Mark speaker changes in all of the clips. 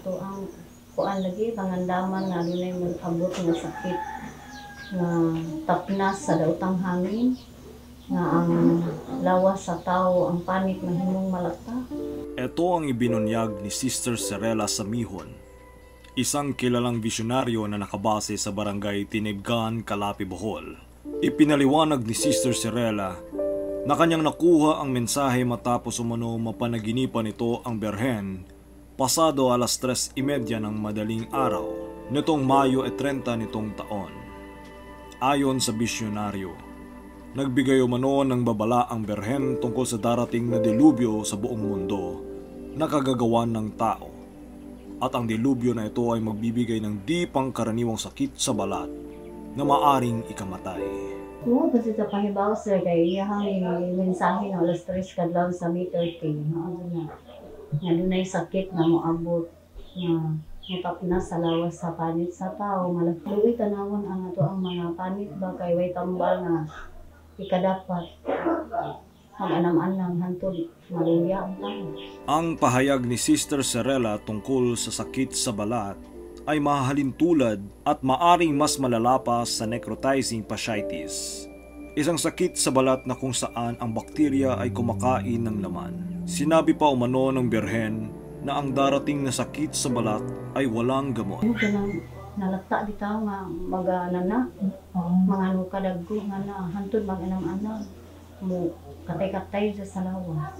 Speaker 1: ato ang kuan lagi pangandaman nga dunay mag-abot nga sakit nga tapnas sa daotang hangin nga ang lawas sa tao ang panit mahimong malata.
Speaker 2: Ito ang ibinunyag ni Sister Serela Samihon, isang kilalang visyonaryo na nakabase sa barangay Tinibgan, Calapi, Bohol. Ipinaliwanag ni Sister Serela na kanyang nakuha ang mensahe matapos umano mapanaginipan nito ang Berhen pasado alas 3:30 ng madaling araw nitong Mayo 30 nitong taon. Ayon sa bisyonaryo, nagbigay umano ng babala ang Berhen tungkol sa darating na delubyo sa buong mundo na kagagawan ng tao. At ang delubyo na ito ay magbibigay ng di pangkaraniwang sakit sa balat na maaring ikamatay.
Speaker 1: Oo, kasi sa pahibaw sir, kay iyahang mensahe ng alas 3 kadlaw sa May 30. Nga dunay sakit na moabot nga matapnas sa lawas sa panit sa tao. Malakluwi tanawon ang ato ang mga panit ba kay way tambal nga ikadapat mag-anam-anam hantod maluya ang tao.
Speaker 2: Ang pahayag ni Sister Serela tungkol sa sakit sa balat ay mahalin tulad at maaring mas malala pa sa necrotizing fasciitis, isang sakit sa balat na kung saan ang bakterya ay kumakain ng laman. Sinabi pa umano ng Berhen na ang darating na sakit sa balat ay walang gamot.
Speaker 1: Nalata bitaw nga mag-anana, mga kadaggo nga na hantod mag-anam-anam mo katay-katay sa salawas.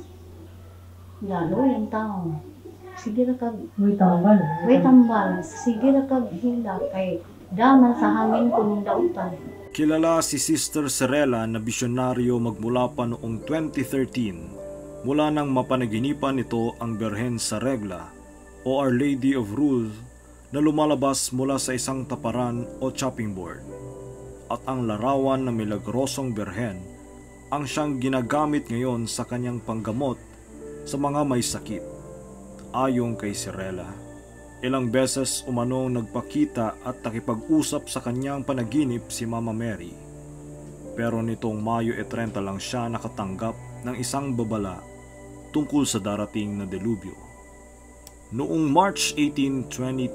Speaker 1: Lalo yung tao. Sige ra kag way tambal. Sige ra kag hila kay daman sa hangin kuning dautan.
Speaker 2: Kilala si Sister Serela na bisyonaryo magmula pa noong 2013 mula nang mapanaginipan nito ang Berhen sa Regla o Our Lady of Rules na lumalabas mula sa isang taparan o chopping board. At ang larawan na milagrosong Berhen ang siyang ginagamit ngayon sa kanyang panggamot sa mga may sakit. Ayon kay Serela, ilang beses umanong nagpakita at nakipag-usap sa kanyang panaginip si Mama Mary. Pero nitong Mayo 30 lang siya nakatanggap ng isang babala tungkol sa darating na delubyo. Noong March 18,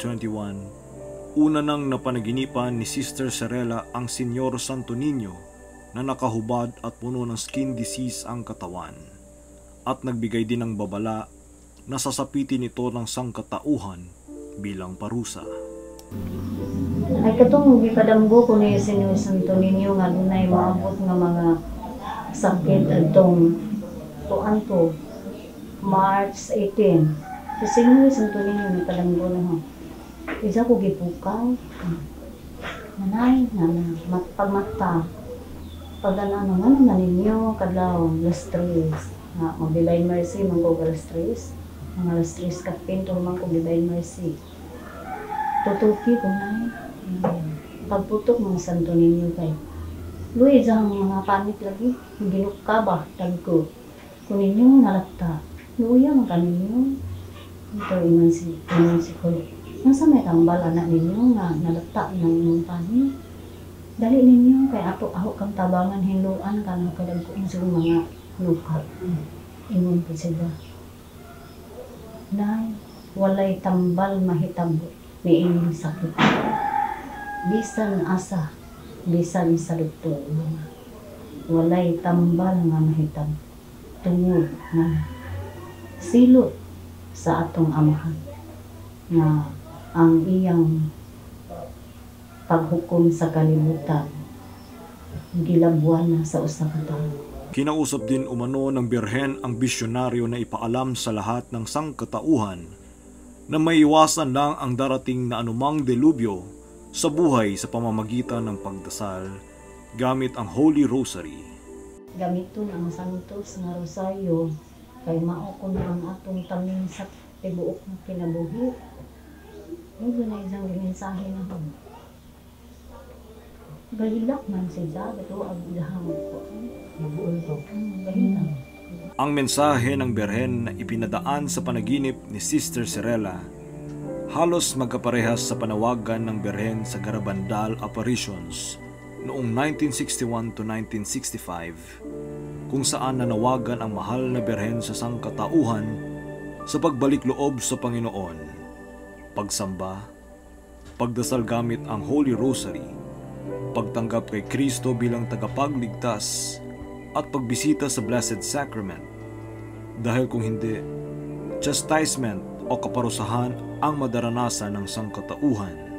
Speaker 2: 2021, una nang napanaginipan ni Sister Serela ang Senyor Santo Niño na nakahubad at puno ng skin disease ang katawan at nagbigay din ng babala na sasapitin ito ng sangkatauhan bilang parusa.
Speaker 1: Ay katong gipadamgo ko ni Senyor Santo Niño nga dunay maabot nga mga sakit adtong tuanto March 18. Si Senyor Santo Niño gipadamgo na ho. Isa ko gipukaw. Nanay na pagmata. Pagana naman na ninyo kadlaw alas 3. Nga mag-Divine Mercy mangko alas 3. Ang alas 3 kapinto man ko Divine Mercy. Tutuki ko na pagputok ng Santo Niño kay Luis ang mga panit lagi. Ginukka ba? Tagko. Kung ninyo nalata. Luya man ka ninyo. Ito iman si ko. Nasa may tambal anak ninyo nga nalata ng inyong panit. Dali ninyo kay ato ako kang tabangan hinluan ka ng kadagko sa mga luka. Ingon po sila. Nay, walay tambal mahitabo ni inyong sakit. Bisan asa, bisan sa doktor. Walay tambal nga mahitabo. Tungod na silot sa atong amahan na ang iyang paghukom sa kalibutan gilabuan na sa usa ka tawo.
Speaker 2: Kinausap din umano ng Berhen ang bisyonaryo na ipaalam sa lahat ng sangkatauhan na maiwasan lang ang darating na anumang delubyo sa buhay sa pamamagitan ng pagdasal gamit ang Holy Rosary.
Speaker 1: Gamiton ang santos nga rosaryo kay mao kun ang atong tamin sa tibuok ng kinabuhi. Ito na isang mensahe na ho. Galilak man siya, ito ang ilahang ko.
Speaker 2: Ang mensahe ng Berhen na ipinadaan sa panaginip ni Sister Serela halos magkaparehas sa panawagan ng Berhen sa Garabandal Apparitions noong 1961 to 1965 kung saan nanawagan ang mahal na Berhen sa sangkatauhan sa pagbalik loob sa Panginoon pagsamba, pagdasal gamit ang Holy Rosary, pagtanggap kay Kristo bilang tagapagligtas, at pagbisita sa Blessed Sacrament. Dahil kung hindi, chastisement o kaparusahan ang madaranasan ng sangkatauhan.